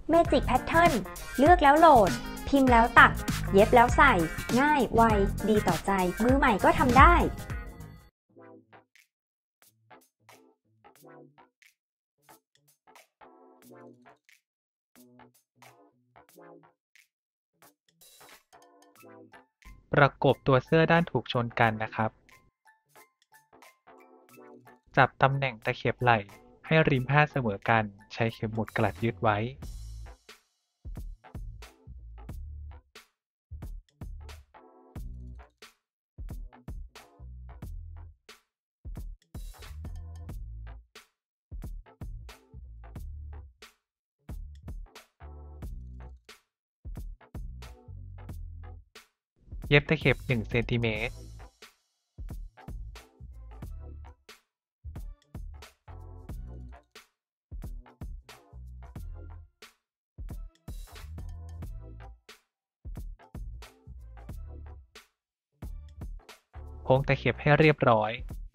Magic Pattern เลือกแล้วโหลดพิมพ์แล้วตัดเย็บแล้วใส่ง่ายไวดีต่อใจมือใหม่ก็ทำได้ประกบตัวเสื้อด้านถูกชนกันนะครับจับตำแหน่งตะเข็บไหล่ให้ริมผ้าเสมอกันใช้เข็มหมุดกลัดยึดไว้เย็บตะเข็บ1 เซนติเมตรโค้งตะเข็บให้เรียบร้อย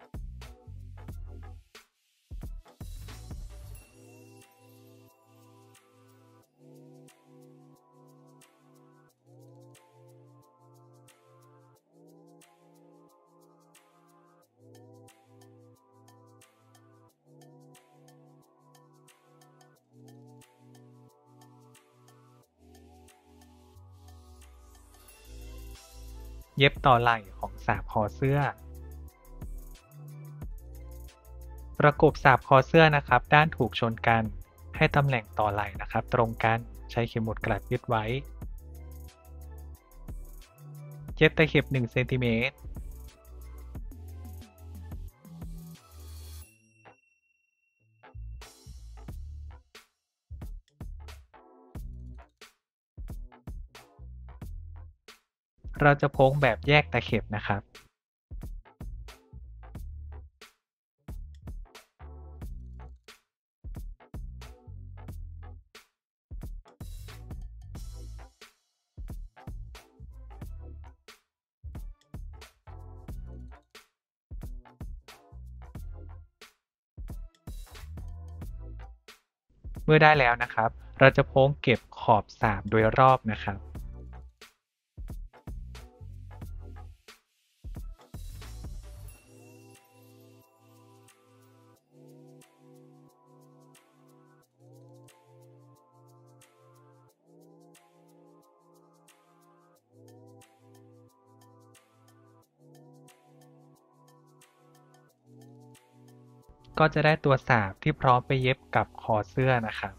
เย็บต่อไหล่ของสาบคอเสื้อประกบสาบคอเสื้อนะครับด้านถูกชนกันให้ตำแหน่งต่อไหล่นะครับตรงกันใช้เข็มหมุดกลัดยึดไว้เย็บตะเข็บ1 เซนติเมตรเราจะโค้งแบบแยกตะเข็บนะครับเมื่อได้แล้วนะครับเราจะโค้งเก็บขอบสาบโดยรอบนะครับก็จะได้ตัวสาบที่พร้อมไปเย็บกับคอเสื้อนะครับ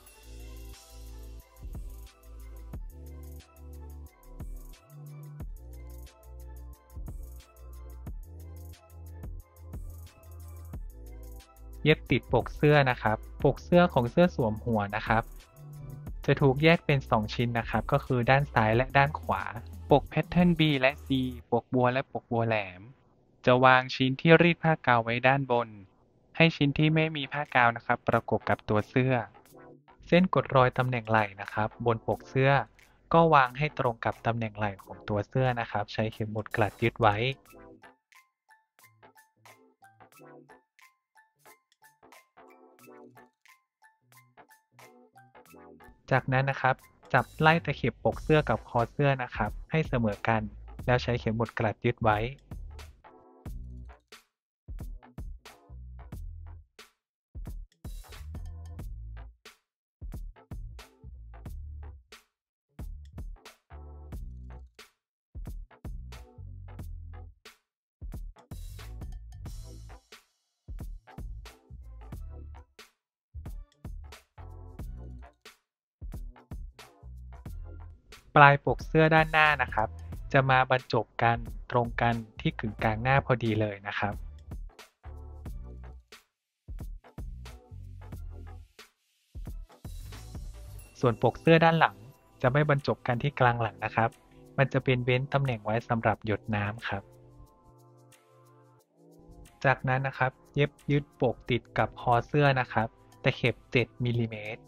เย็บติดปกเสื้อนะครับปกเสื้อของเสื้อสวมหัวนะครับจะถูกแยกเป็น2 ชิ้นนะครับก็คือด้านซ้ายและด้านขวาปกแพทเทิร์น B และ C ปกบัวและปกบัวแหลมจะวางชิ้นที่รีดผ้ากาวไว้ด้านบนให้ชิ้นที่ไม่มีผ้ากาวนะครับประกบกับตัวเสื้อเส้นกดรอยตำแหน่งไหล่นะครับบนปกเสื้อก็วางให้ตรงกับตำแหน่งไหล่ของตัวเสื้อนะครับใช้เข็มหมุดกลัดยึดไว้จากนั้นนะครับจับไล่ตะเข็บปกเสื้อกับคอเสื้อนะครับให้เสมอกันแล้วใช้เข็มหมุดกลัดยึดไว้ปลายปกเสื้อด้านหน้านะครับจะมาบรรจบกันตรงกันที่กึ่งกลางหน้าพอดีเลยนะครับส่วนปกเสื้อด้านหลังจะไม่บรรจบกันที่กลางหลังนะครับมันจะเป็นเว้นตำแหน่งไว้สำหรับหยดน้ำครับจากนั้นนะครับเย็บยึดปกติดกับคอเสื้อนะครับตะเข็บ7 มิลลิเมตร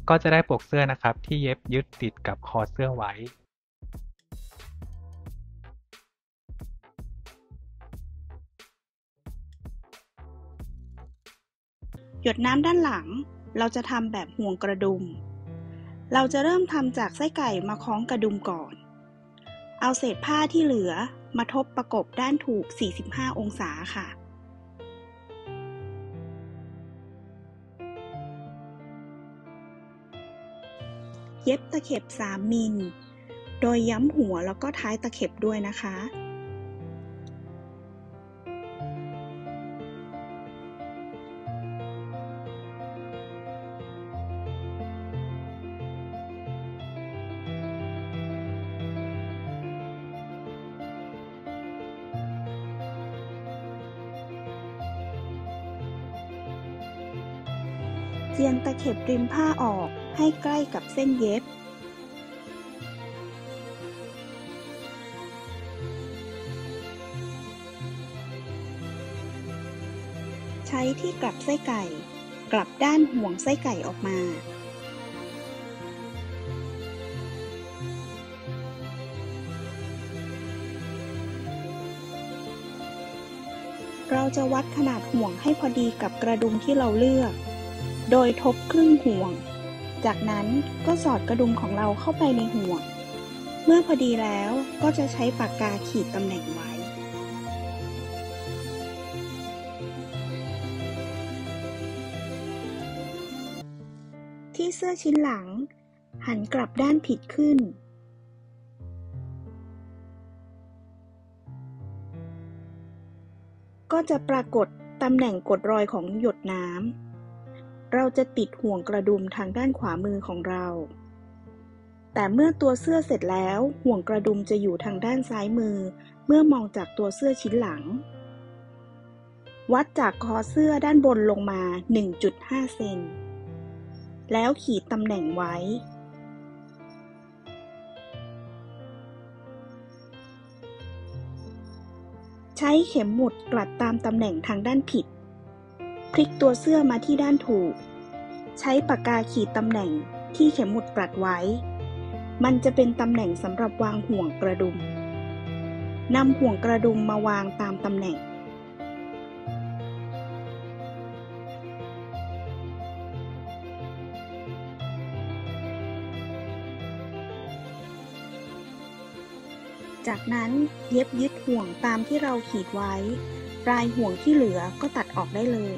ก็จะได้ปกเสื้อนะครับที่เย็บยึดติดกับคอเสื้อไว้หยดน้ำด้านหลังเราจะทำแบบห่วงกระดุมเราจะเริ่มทำจากไส้ไก่มาคล้องกระดุมก่อนเอาเศษผ้าที่เหลือมาทบประกบด้านถูก45องศาค่ะเย็บตะเข็บ3มิลโดยย้ำหัวแล้วก็ท้ายตะเข็บด้วยนะคะเจียนตะเข็บริมผ้าออกให้ใกล้กับเส้นเย็บใช้ที่กลับไส้ไก่กลับด้านห่วงไส้ไก่ออกมาเราจะวัดขนาดห่วงให้พอดีกับกระดุมที่เราเลือกโดยทบครึ่งห่วงจากนั้นก็สอดกระดุมของเราเข้าไปในห่วงเมื่อพอดีแล้วก็จะใช้ปากกาขีดตำแหน่งไว้ที่เสื้อชิ้นหลังหันกลับด้านผิดขึ้นก็จะปรากฏตำแหน่งกดรอยของหยดน้ำเราจะติดห่วงกระดุมทางด้านขวามือของเราแต่เมื่อตัวเสื้อเสร็จแล้วห่วงกระดุมจะอยู่ทางด้านซ้ายมือเมื่อมองจากตัวเสื้อชิ้นหลังวัดจากคอเสื้อด้านบนลงมา 1.5 เซนแล้วขีดตำแหน่งไว้ใช้เข็มหมุดกลัดตามตำแหน่งทางด้านผิดพลิกตัวเสื้อมาที่ด้านถูกใช้ปากกาขีดตำแหน่งที่เข็มหมุดกลัดไว้มันจะเป็นตำแหน่งสำหรับวางห่วงกระดุมนำห่วงกระดุมมาวางตามตำแหน่งจากนั้นเย็บยึดห่วงตามที่เราขีดไว้ปลายห่วงที่เหลือก็ตัดออกได้เลย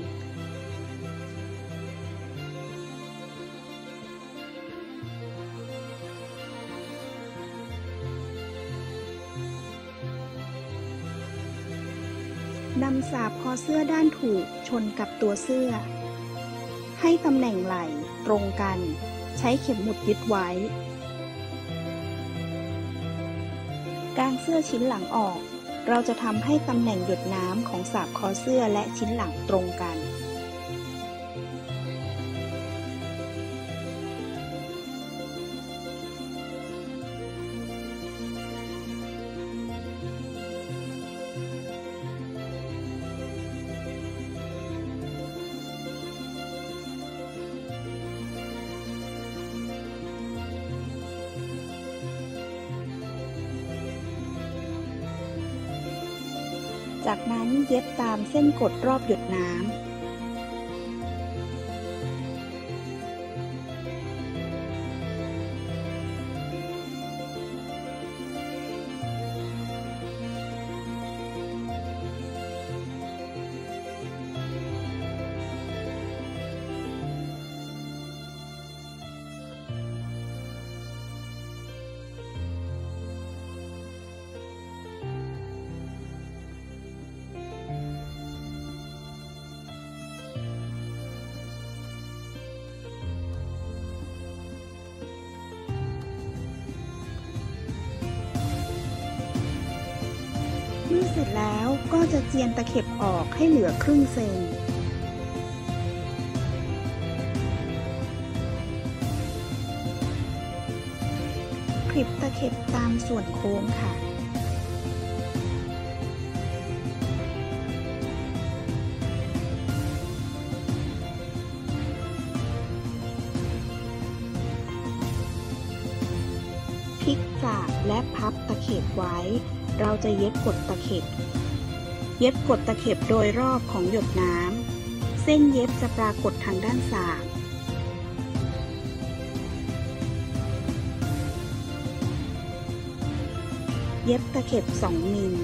นำสาบคอเสื้อด้านถูกชนกับตัวเสื้อให้ตำแหน่งไหล่ตรงกันใช้เข็มหมุดยึดไว้กางเสื้อชิ้นหลังออกเราจะทำให้ตำแหน่งหยดน้ำของสาบคอเสื้อและชิ้นหลังตรงกันจากนั้นเย็บตามเส้นกดรอบหยดน้ำเมื่อเสร็จแล้วก็จะเจียนตะเข็บออกให้เหลือครึ่งเซนคลิปตะเข็บตามส่วนโค้งค่ะพลิกสากและพับตะเข็บไว้ เราจะเย็บกดตะเข็บ เย็บกดตะเข็บโดยรอบของหยดน้ำ เส้นเย็บจะปรากฏทางด้านสากเย็บตะเข็บ2 มิล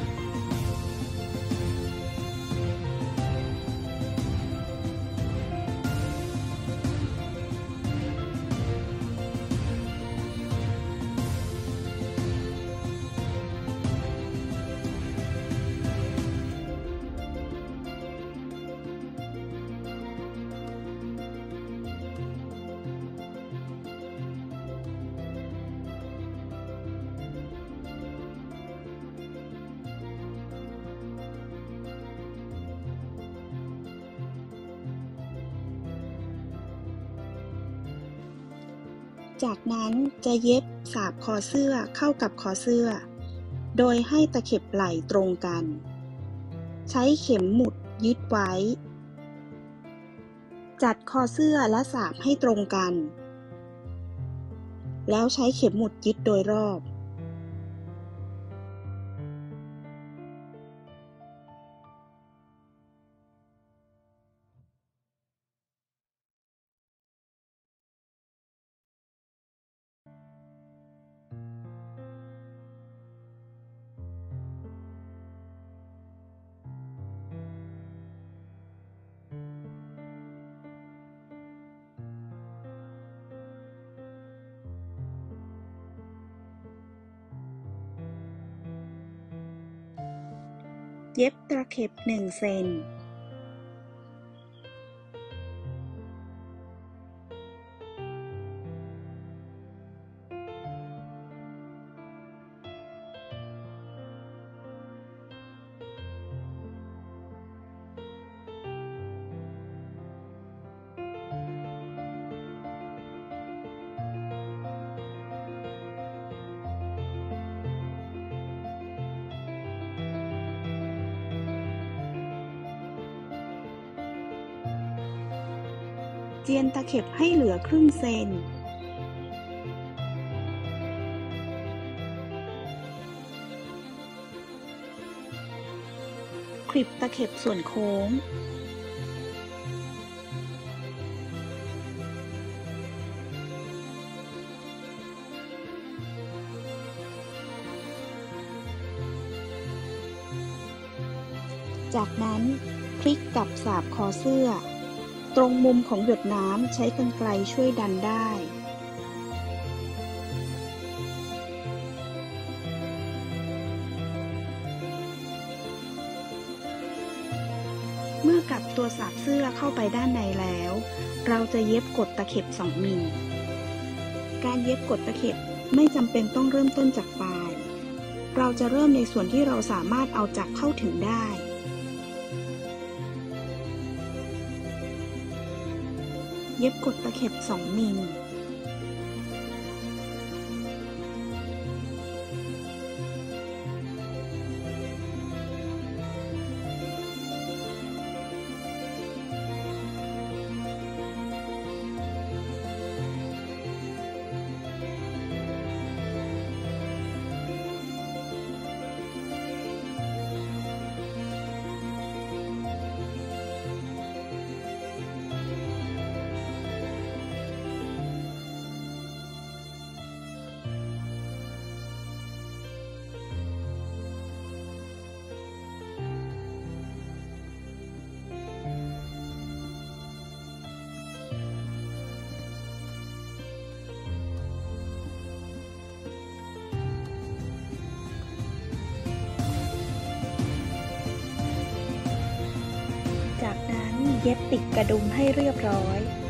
จากนั้นจะเย็บสาบคอเสื้อเข้ากับคอเสื้อ โดยให้ตะเข็บไหล่ตรงกัน ใช้เข็มหมุดยึดไว้ จัดคอเสื้อและสาบให้ตรงกัน แล้วใช้เข็มหมุดยึดโดยรอบ เย็บตะเข็บ1 เซนเจียนตะเข็บให้เหลือครึ่งเซนคลิปตะเข็บส่วนโค้งจากนั้นพลิกกับสาบคอเสื้อตรงมุมของหยดน้ำใช้กรรไกรช่วยดันได้เมื่อกลับตัวสาบเสื้อเข้าไปด้านในแล้วเราจะเย็บกดตะเข็บ2 มิลการเย็บกดตะเข็บไม่จำเป็นต้องเริ่มต้นจากปลายเราจะเริ่มในส่วนที่เราสามารถเอาจักรเข้าถึงได้เย็บกดตะเข็บ2 มิลจากนั้นเย็บติดกระดุมให้เรียบร้อย